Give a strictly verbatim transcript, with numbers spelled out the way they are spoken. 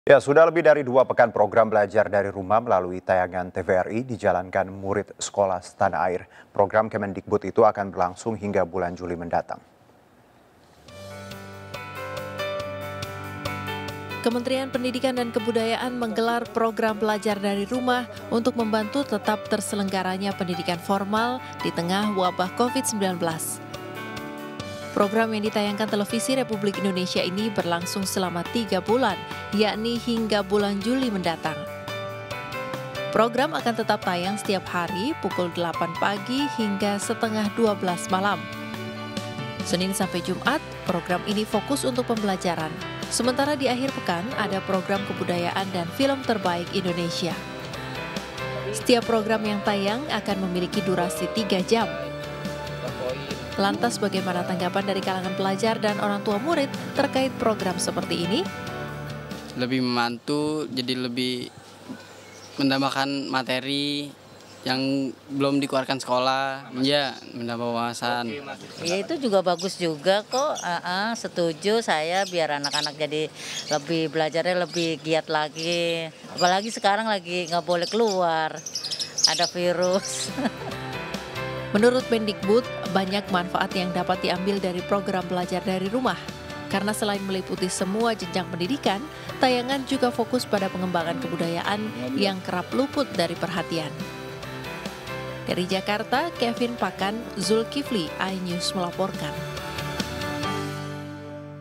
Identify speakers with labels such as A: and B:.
A: Ya, sudah lebih dari dua pekan program belajar dari rumah melalui tayangan T V R I dijalankan murid sekolah setanah air. Program Kemendikbud itu akan berlangsung hingga bulan Juli mendatang.
B: Kementerian Pendidikan dan Kebudayaan menggelar program belajar dari rumah untuk membantu tetap terselenggaranya pendidikan formal di tengah wabah covid sembilan belas. Program yang ditayangkan televisi Republik Indonesia ini berlangsung selama tiga bulan, yakni hingga bulan Juli mendatang. Program akan tetap tayang setiap hari pukul delapan pagi hingga setengah dua belas malam. Senin sampai Jumat, program ini fokus untuk pembelajaran. Sementara di akhir pekan ada program kebudayaan dan film terbaik Indonesia. Setiap program yang tayang akan memiliki durasi tiga jam. Lantas bagaimana tanggapan dari kalangan pelajar dan orang tua murid terkait program seperti ini?
C: Lebih membantu, jadi lebih menambahkan materi yang belum dikeluarkan sekolah, ya menambah wawasan.
D: Ya itu juga bagus juga kok, uh-uh, setuju saya biar anak-anak jadi lebih belajarnya lebih giat lagi. Apalagi sekarang lagi nggak boleh keluar, ada virus.
B: Menurut Mendikbud, banyak manfaat yang dapat diambil dari program belajar dari rumah. Karena selain meliputi semua jenjang pendidikan, tayangan juga fokus pada pengembangan kebudayaan yang kerap luput dari perhatian. Dari Jakarta, Kevin Pakan, Zulkifli, iNews melaporkan.